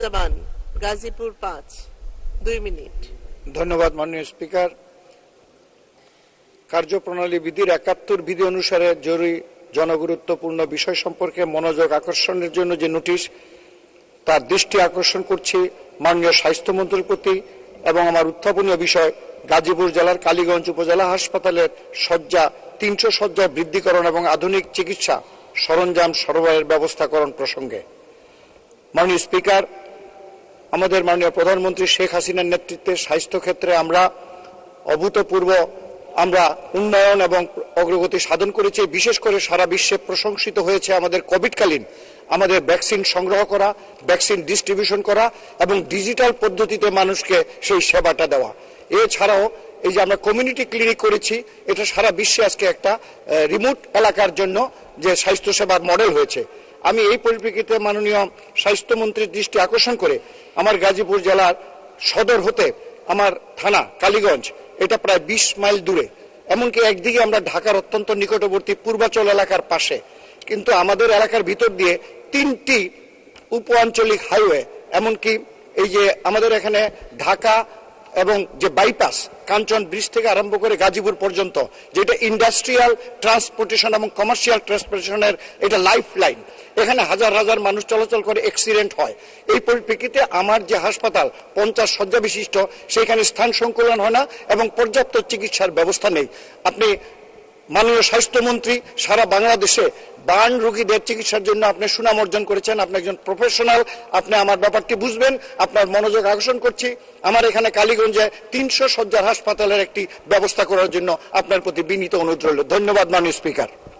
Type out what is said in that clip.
Rahman, Gazipur 5, 2 minute. ধন্যবাদ মাননীয় speaker. কার্যপ্রণালী বিধির 71 বিধি অনুসারে জরুরি জনগুরুত্বপূর্ণ বিষয় সম্পর্কে মনোযোগ আকর্ষণের জন্য যে নোটিশ, তার দৃষ্টি আকর্ষণ করছি মাননীয় স্বাস্থ্যমন্ত্রীর প্রতি এবং আমার উত্থাপনীয় বিষয় গাজীপুর জেলার কালীগঞ্জ উপজেলা হাসপাতালের শয্যা 300 শয্যা বৃদ্ধিকরণ এবং আধুনিক চিকিৎসা সরঞ্জাম সরবরাহের ব্যবস্থাকরণ প্রসঙ্গে। মাননীয় স্পিকার, আমাদের মাননীয় প্রধানমন্ত্রী শেখ হাসিনার নেতৃত্বে স্বাস্থ্য ক্ষেত্রে আমরা অভূতপূর্ব উন্নয়ন এবং অগ্রগতি সাধন করেছি। বিশেষ করে সারা বিশ্বে প্রশংসিত হয়েছে আমাদের কোভিডকালীন আমাদের ভ্যাকসিন সংগ্রহ করা, ভ্যাকসিন ডিস্ট্রিবিউশন করা এবং ডিজিটাল পদ্ধতিতে মানুষকে সেই সেবাটা দেওয়া। এছাড়াও এই যে আমরা কমিউনিটি ক্লিনিক করেছি, এটা সারা বিশ্বে আজকে একটা রিমোট এলাকার জন্য যে স্বাস্থ্য সেবার মডেল হয়েছে। আমি এই পরিপ্রেক্ষিতে মাননীয় স্বাস্থ্যমন্ত্রীর দৃষ্টি আকর্ষণ করে আমার গাজীপুর জেলার সদর হতে আমার থানা কালীগঞ্জ, এটা প্রায় 20 মাইল দূরে, এমনকি একদিকে আমরা ঢাকার অত্যন্ত নিকটবর্তী পূর্বাঞ্চল এলাকার পাশে, কিন্তু আমাদের এলাকার ভিতর দিয়ে 3টি উপ আঞ্চলিক হাইওয়ে, এমনকি এই যে আমাদের এখানে ঢাকা এবং যে বাইপাস কাঞ্চন ব্রিজ থেকে আরম্ভ করে গাজীপুর পর্যন্ত, যেটা ইন্ডাস্ট্রিয়াল ট্রান্সপোর্টেশন এবং কমার্শিয়াল ট্রান্সপোর্টেশনের এটা লাইফ লাইন, এখানে হাজার হাজার মানুষ চলাচল করে, অ্যাক্সিডেন্ট হয়। এই পরিপ্রেক্ষিতে আমার যে হাসপাতাল 50 শয্যা বিশিষ্ট, সেখানে স্থান সংকুলন হয় না এবং পর্যাপ্ত চিকিৎসার ব্যবস্থা নেই। আপনি মাননীয় স্বাস্থ্যমন্ত্রী সারা বাংলাদেশে বার্ন রোগীদের চিকিৎসার জন্য আপনি সুনাম অর্জন করেছেন, আপনি একজন প্রফেশনাল, আপনি আমার ব্যাপারটি বুঝবেন। আপনার মনোযোগ আকর্ষণ করছি, আমার এখানে কালীগঞ্জে 300 শয্যার হাসপাতালের একটি ব্যবস্থা করার জন্য আপনার প্রতি বিনীত অনুরোধ রইল। ধন্যবাদ মাননীয় স্পিকার।